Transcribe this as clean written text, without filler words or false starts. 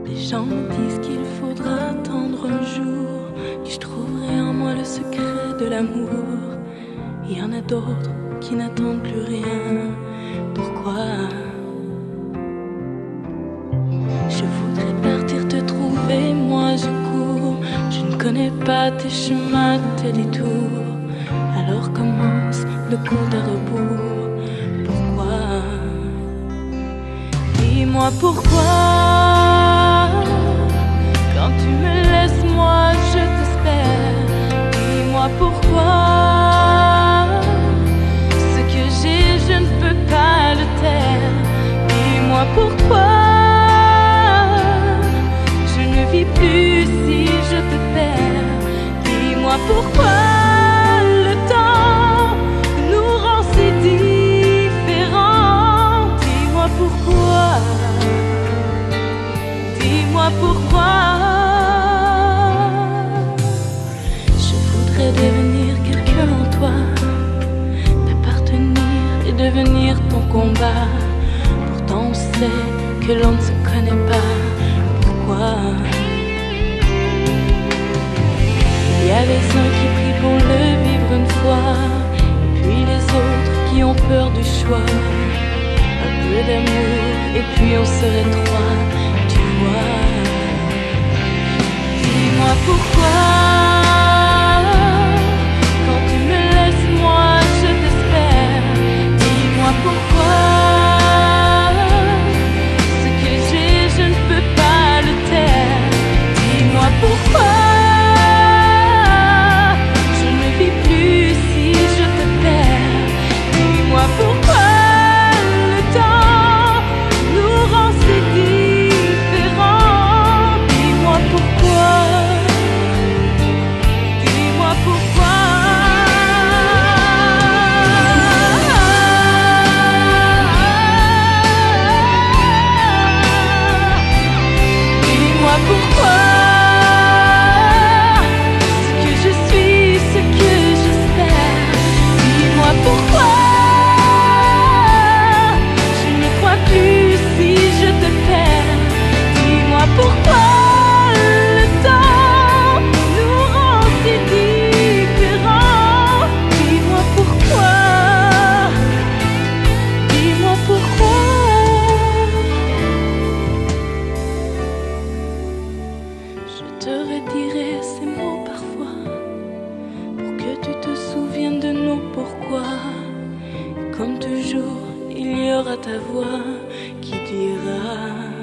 Les gens me disent qu'il faudra attendre un jour que je trouverai en moi le secret de l'amour. Il y en a d'autres qui n'attendent plus rien. Pourquoi? Je voudrais partir te trouver, moi je cours. Je ne connais pas tes chemins, tes détours. Alors commence le cours de rebours. Pourquoi? Dis-moi pourquoi. Quand tu me laisses, moi je t'espère. Dis-moi pourquoi. Ce que j'ai, je ne peux pas le taire. Dis-moi pourquoi. Je ne vis plus si je te perds. Dis-moi pourquoi. Le temps nous rend si différents. Dis-moi pourquoi. Dis-moi pourquoi. Je voudrais devenir quelqu'un en toi, t'appartenir et devenir ton combat. Pourtant on sait que l'on ne se connaît pas. Pourquoi? Il y a les uns qui prient pour le vivre une fois, et puis les autres qui ont peur du choix. Un peu d'amour et puis on serait trois. Tu vois? Dis-moi pourquoi. Quand tu me laisses, moi je t'espère. Dis-moi pourquoi. Ce que j'ai, je ne peux pas le taire. Dis-moi pourquoi. Je ne vis plus si je te perds. Dis-moi pourquoi. Le temps nous rend si différents. Dis-moi pourquoi. Dis-moi pourquoi. Dis-moi pourquoi. Ce que je suis, ce que j'espère. Dis-moi pourquoi. Je ne crois plus si je te perds. Dis-moi pourquoi. Le temps nous rend si différents. Dis-moi pourquoi. Dis-moi pourquoi. Je te redirai ces mots parfois, pour que tu te souviennes de nos pourquoi. Et comme toujours, il y aura ta voix qui dira